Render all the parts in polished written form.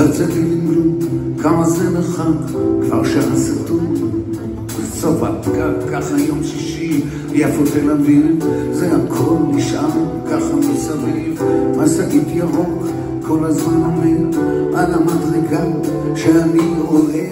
הרצתי לגלום, כמה זה מרחק, כבר שעה סתום. סוף הפקק, ככה יום שישי, יפו תל אביב, זה הכל נשאר ככה מסביב. משאית ירוק, כל הזמן עומד על המדרגה שאני רואה.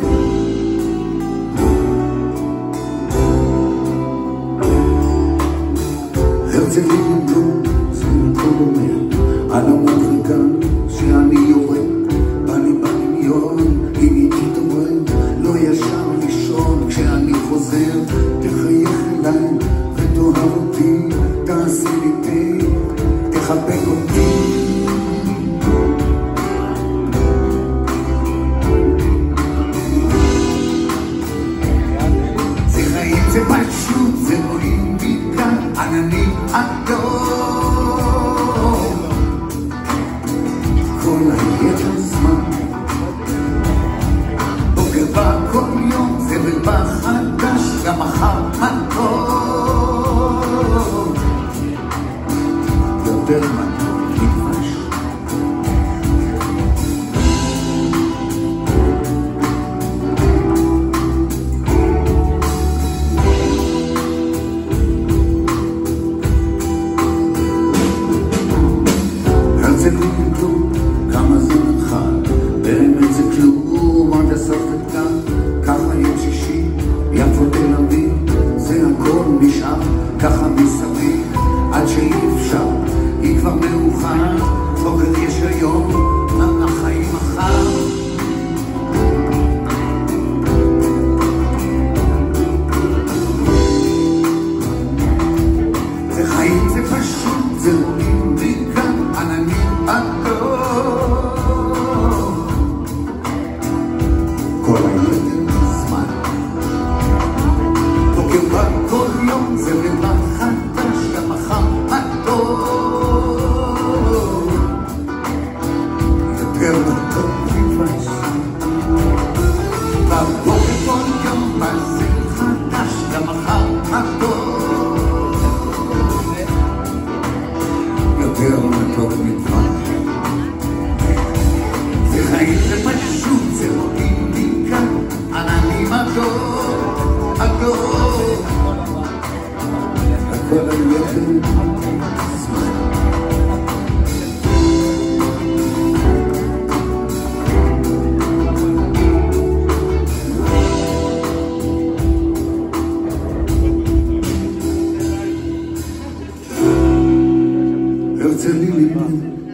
הרצתי לגלום, זה הכל אומר על המדרגה שאני יורד. בני בדמיון, אם איתי תורד, לא ישר לישון כשאני חוזר. תחייך אליי ותאהב אותי, תעשי לי תה, תחבק אותי. זה חיים, זה פשוט, זה רואים מכאן עננים אדום. כל היתר זמן בוקר בא כל יום, זה בא חדש, גם מחר מתוק. יותר מתוק נדבש. הרצל לי כלום, כמה זה מרחק, באמת זה כלום, עד הסוף וכאן, ככה יום שישי, יפו תל אביב, זה הכל נשאר, ככה מסביב, עד שאי אפשר, היא כבר מאוחר, בוקר יש היום, החיים מחר. זה חיים, זה פשוט, זה רואים מכאן עננים אדום. כל היתר זמן בוקר בא כל יום, זה בא חדש, גם מחר מתוק. יותר מתוק נדבש. בבוקר כל יום בא זה חדש, גם מחר מתוק. יותר מתוק נדבש. זה חיים, זה פשוט, זה רואים מכאן עננים אדום, אדום. הכל היתר זמן. הרצל לי ליבי